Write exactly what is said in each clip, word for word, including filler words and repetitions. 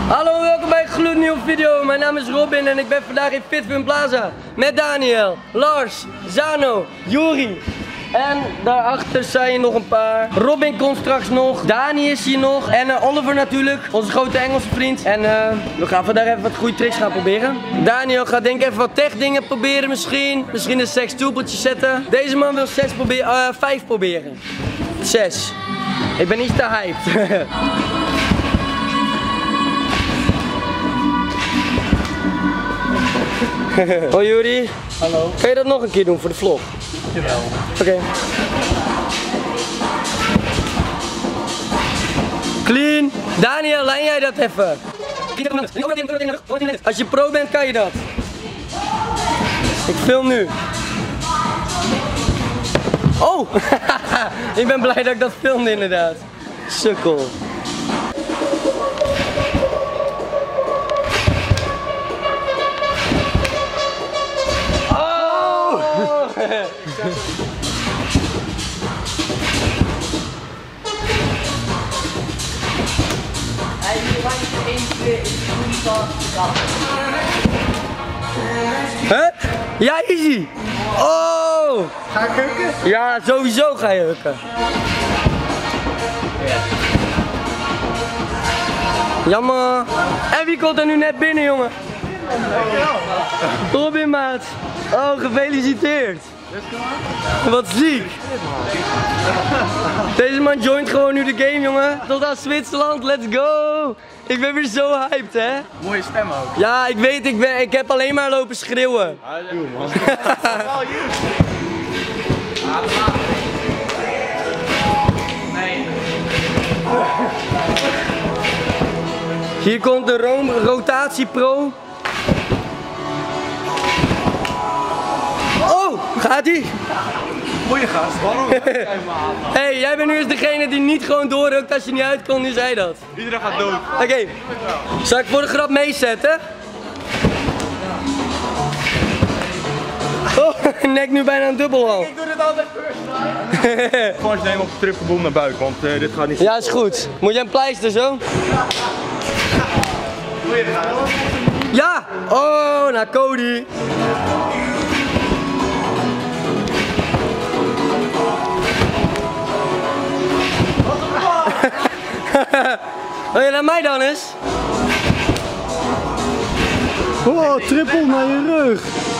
Hallo, welkom bij een gloednieuwe video. Mijn naam is Robin en ik ben vandaag in Fitfun Plaza met Daniel, Lars, Zano, Juri. En daarachter zijn er nog een paar. Robin komt straks nog, Dani is hier nog en uh, Oliver natuurlijk, onze grote Engelse vriend. En uh, we gaan vandaag even wat goede tricks gaan proberen. Daniel gaat denk ik even wat tech dingen proberen misschien. Misschien een sekstoepeltje zetten. Deze man wil zes proberen, uh, vijf proberen. Zes. Ik ben niet te hyped. Hoi Juri. Hallo. Kan je dat nog een keer doen voor de vlog? Jawel. Oké. Okay. Clean. Daniel, lijn jij dat even? Als je pro bent, kan je dat. Ik film nu. Oh! Ik ben blij dat ik dat filmde inderdaad. Sukkel. Huh? Ja, easy! Oh! Ga ik hukken? Ja, sowieso ga je hukken. Jammer. En wie komt er nu net binnen, jongen? Robin, maat. Oh, gefeliciteerd. Wat ziek. Deze man joint gewoon nu de game, jongen. Tot aan Zwitserland, let's go. Ik ben weer zo hyped, hè. Mooie stem ook. Ja, ik weet, ik, ben, ik heb alleen maar lopen schreeuwen. Doe man. Nee. Hier komt de ro rotatie pro. Oh, gaat ie? Goeie gast, waarom? Hé, hey, jij bent nu eens degene die niet gewoon doorrukt als je niet uitkomt, nu zei dat. Iedereen gaat dood. Oké, okay. Zal ik voor de grap meezetten? Oh, nek nu bijna een dubbelhal. Ik doe dit altijd first. Gewoon nemen op de trippelboom naar buik, want uh, dit gaat niet. Ja, is goed. Moet jij een pleister zo? Ja! Oh, naar Cody. Wil je naar mij dan eens? Oh, trippel naar je rug.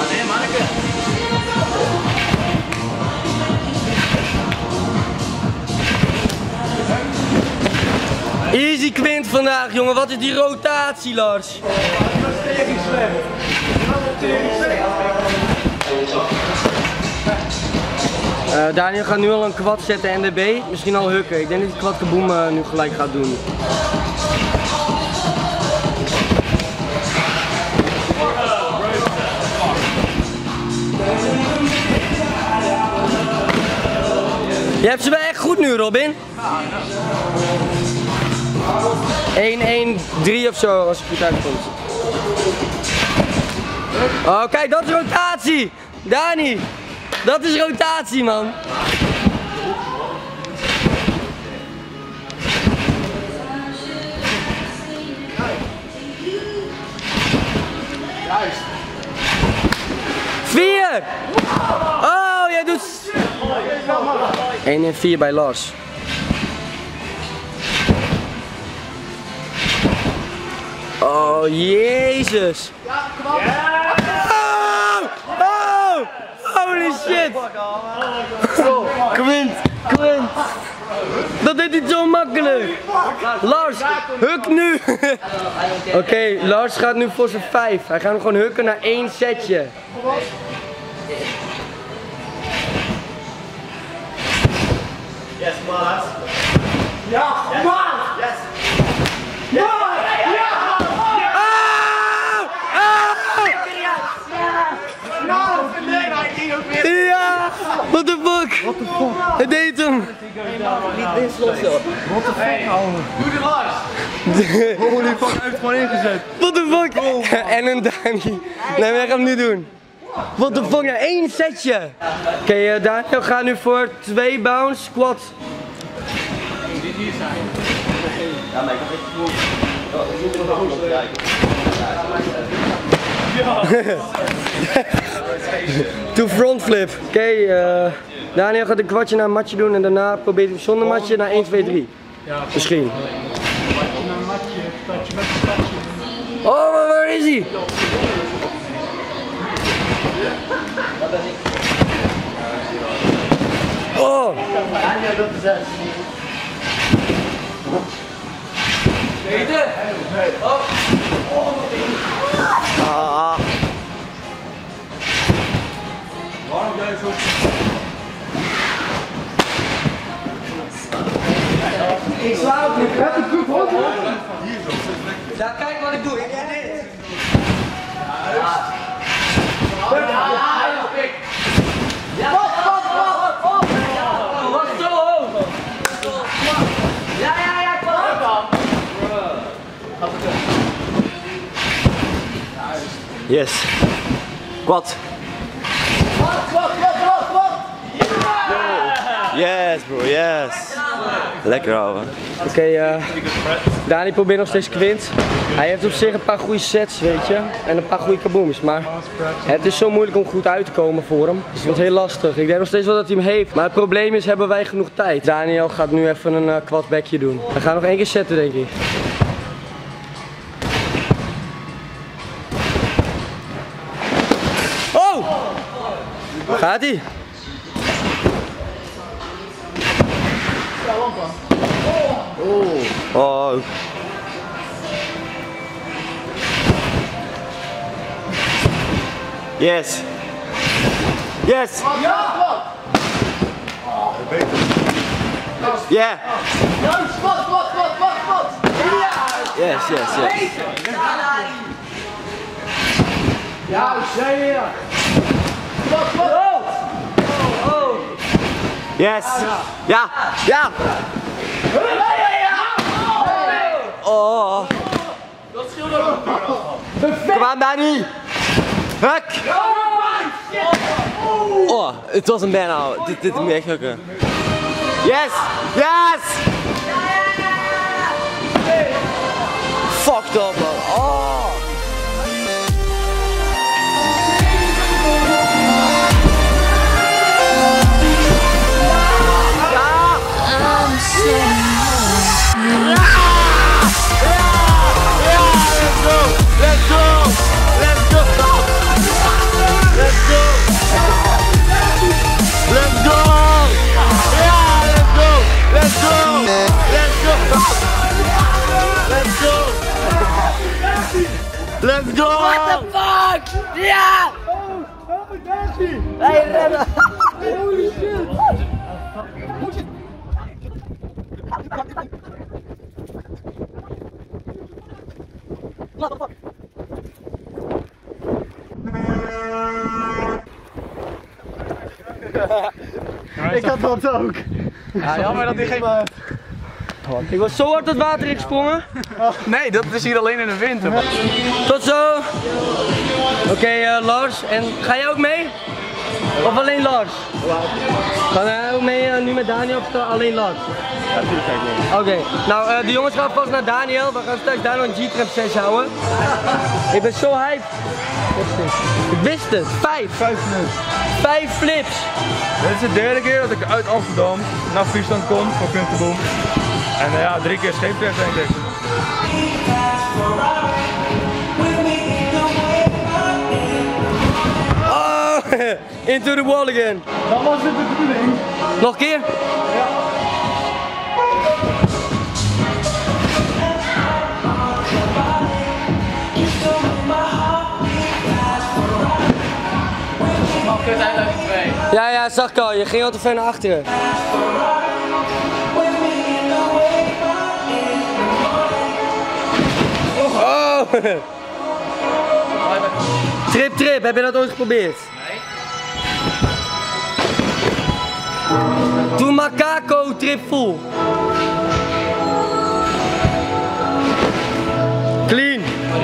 Easy Quint vandaag, jongen. Wat is die rotatie, Lars? Uh, Daniel gaat nu al een quad zetten, N D B. Misschien al hukken. Ik denk dat hij quad kaboom uh, nu gelijk gaat doen. Je hebt ze wel echt goed nu, Robin. één één drie of zo, als het goed uitkomt. Oh, kijk, dat is rotatie! Dani, dat is rotatie, man. Juist. vier! Oh, jij doet... één en vier bij Lars. Oh, jezus. Oh! Oh! Holy shit! Quint, Quint. Dat deed hij zo makkelijk. Lars, huk nu. Oké, okay, Lars gaat nu voor zijn vijf. Hij gaat hem gewoon hukken naar één setje. Yes, Maas. Ja, Maas! Yes! Ja! Ja! Ja! What the fuck? What the fuck? Het deed hem! Niet inslossen. What the fuck, ouwe? Doe de Lars! Holy fuck, hij heeft gewoon ingezet. What the fuck? En een Dani. Nee, we gaan hem nu doen. What the fuck, ja, één setje! Oké, okay, uh, Daniel gaat nu voor twee bounce squat. Die hier zijn. Ja, maar ik heb echt To front flip. Oké, okay, uh, Daniel gaat een kwartje naar een matje doen en daarna probeert hij zonder matje naar één, twee, drie. Misschien. Oh, maar waar is hij? Oh! Ah. Waarom jij zo... Ik sla ook niet. Heb ik goed hoor? Ja, kijk wat ik doe. Ik doe dit. Ja. Ja, wat, wat, wat, wat? Wat zo hoog? Ja, ja, ja, kom. Yes. Quad. Yes bro, yes. Lekker ouwe. Oké, okay, uh, Dani probeert nog steeds kwint. Hij heeft op zich een paar goede sets, weet je. En een paar goede kabooms, maar het is zo moeilijk om goed uit te komen voor hem. Dus het wordt heel lastig. Ik denk nog steeds wel dat hij hem heeft. Maar het probleem is, hebben wij genoeg tijd? Daniel gaat nu even een uh, quad backje doen. We gaan nog één keer zetten, denk ik. Oh! Gaat hij? Oh. Oh. Yes. Yes. Yeah. Yes, yes, yes. Ja, zei je. Yes. Ja. Ja. Oh. Kom aan, Dani. Huk. Oh, het was een bijna. Dit, dit moet echt lukken. Yes. Yes. Fucked up, man. Oh. Let's go! What the fuck? Ja! Oh, oh, daar zie je! Hey, rennen! Holy shit! What the fuck? Ik had dat ook. Ja, jammer dat hij geen... Ik was zo hard het water ingesprongen. Nee, dat is hier alleen in de winter. Tot zo. Oké, okay, uh, Lars. En ga jij ook mee? Of alleen Lars? Ga jij ook mee uh, nu met Daniel of alleen Lars? Ja, natuurlijk ga ik mee. Oké, okay. Nou uh, de jongens gaan vast naar Daniel. We gaan straks daar nog een G-trap sessie houden. Ik ben zo hyped. Ik wist het. Vijf. Vijf minuten. Vijf flips. Dit is de derde keer dat ik uit Amsterdam naar Friesland kom voor Kunsteboom. En uh, ja, drie keer scheepsrecht denk ik. Oh, into the wall again. Dat was het de bedoeling. Nog een keer? Ja. Ja, ja, zag ik al. Je ging al te ver naar achteren. Oh! Trip, trip. Heb je dat ooit geprobeerd? Nee. Doe macaco trip full. Clean.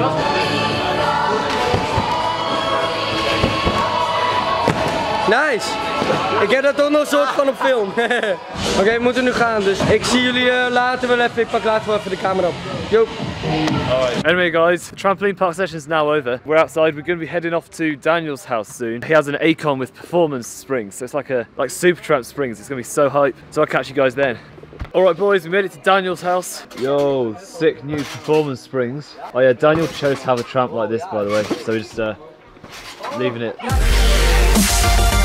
Nice! Ik heb dat ook nog een soort van op film. Oké, okay, we moeten nu gaan, dus ik zie jullie uh, later wel even. Ik pak later wel even de camera op. Yo! Alright. Anyway guys, trampoline park session is now over. We're outside, we're going to be heading off to Daniel's house soon. He has an Acon with performance springs, so it's like a like Supertramp springs. It's going to be so hype. So I'll catch you guys then. Alright boys, we made it to Daniel's house. Yo, sick new performance springs. Oh yeah, Daniel chose to have a tramp like this by the way, so we're just uh, leaving it.